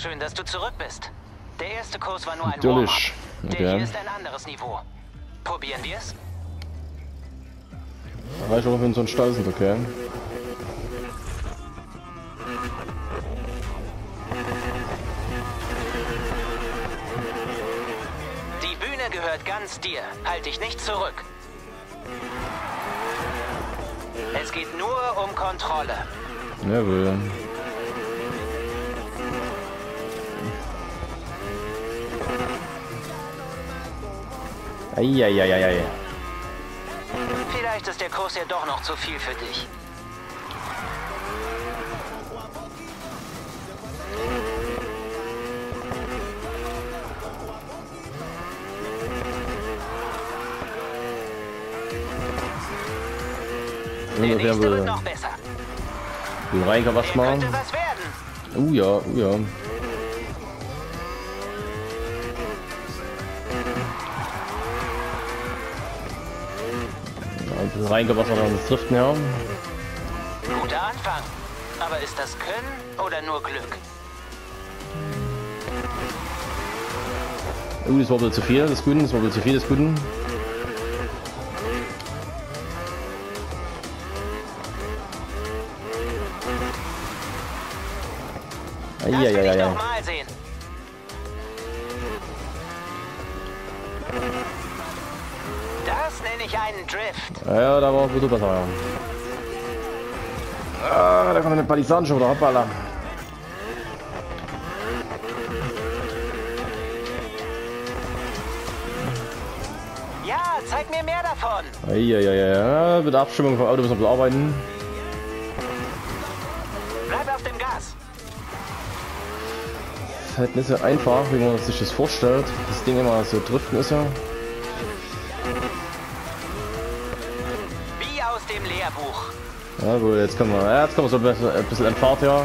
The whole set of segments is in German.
Schön, dass du zurück bist. Der erste Kurs war nur ein Natürlich. Warm-up. Der hier ist ein anderes Niveau. Probieren wir es? Reicht auch, wenn so ein Stall sind, okay. Die Bühne gehört ganz dir. Halt dich nicht zurück. Es geht nur um Kontrolle. Jawohl. Eieieiei. Vielleicht ist der Kurs ja doch noch zu viel für dich. Der nächste wird noch besser. Den Reiger was machen. Könnte was werden. Ja, ja. Das Reingewasser dann das Driften, ja. Guter Anfang. Aber ist das Können oder nur Glück? Das war wohl zu viel des Guten, das war wohl zu viel des Guten. Das will ich Eieieiei. doch mal sehen. Das nenne ich einen Drift. Ja, da war gut besser, ja. Ah, da kommt eine Palisaden schon wieder, hoppala. Ja, zeig mir mehr davon. Eieieiei, mit der Abstimmung vom Auto müssen wir arbeiten. Bleib auf dem Gas. Ist halt nicht so einfach, wie man sich das vorstellt. Das Ding immer so driften ist ja. Wie aus dem Lehrbuch. Ja gut, jetzt kommen wir so ein bisschen Entfahrt, ja.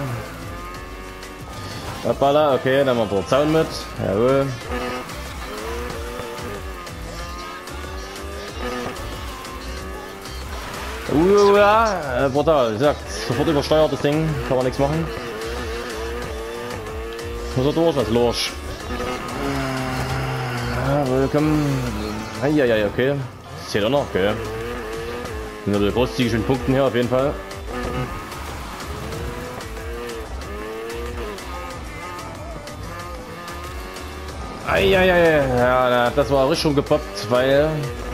Hoppala, okay, dann haben wir den Zaun mit. Jawohl. Ja, brutal. Wie gesagt, sofort übersteuert das Ding, kann man nichts machen. Muss er durch, als Lorsch. Ja, willkommen. Ja, okay. Das zählt auch noch, okay. Sind wir großzügig mit Punkten hier auf jeden Fall. Ja, das war richtig schon gepoppt, weil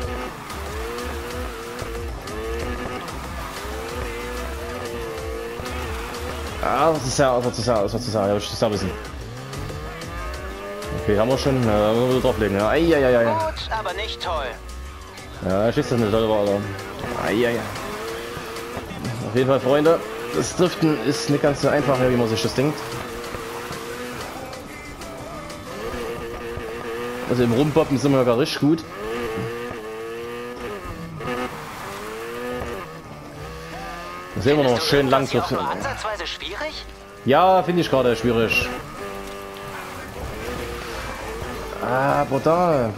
das ist ja, ja, ich das wissen. Okay, haben wir schon, wir drauflegen, ja. Gut, aber nicht toll. Ja, ich weiß das nicht, Alter. Auf jeden Fall, Freunde, das Driften ist nicht ganz so einfach, wie man sich das denkt. Also im Rumpoppen sind wir gar richtig gut. Da sehen wir noch schön lang. Ist das ansatzweise schwierig? Ja, finde ich gerade schwierig. Ah, brutal.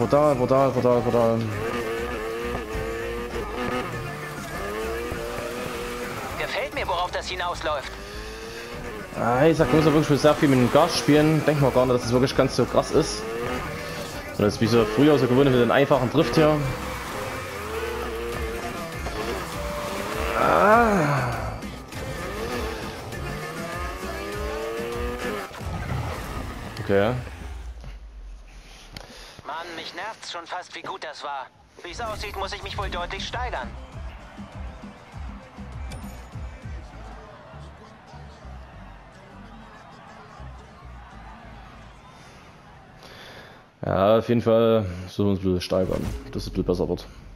Gefällt mir, worauf das hinausläuft. Ah, ich sag, wir müssen wirklich sehr viel mit dem Gas spielen. Denk mal gar nicht, dass es wirklich ganz so krass ist. Das ist wie so früher so gewohnt mit den einfachen Drift hier. Okay. Mann, mich nervt's schon fast, wie gut das war. Wie es aussieht, muss ich mich wohl deutlich steigern. Ja, auf jeden Fall so ein bisschen steigern, dass es ein bisschen besser wird.